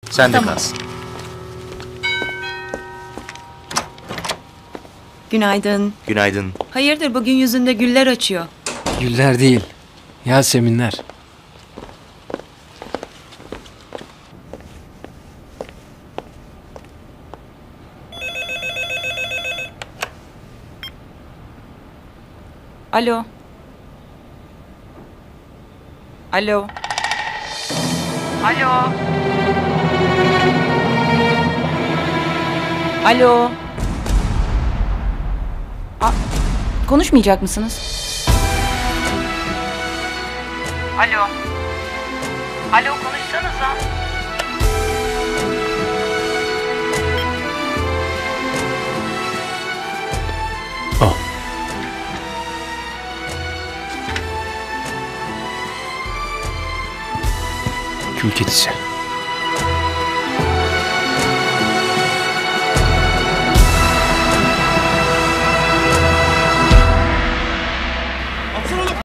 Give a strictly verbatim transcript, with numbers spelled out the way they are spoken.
Sen de Tamam. kalsın. Günaydın. Günaydın. Hayırdır bugün yüzünde güller açıyor. Güller değil, Yaseminler. Alo. Alo. Alo. Alo. A- konuşmayacak mısınız? Alo. Alo konuşsanıza. O. Kül kedisi.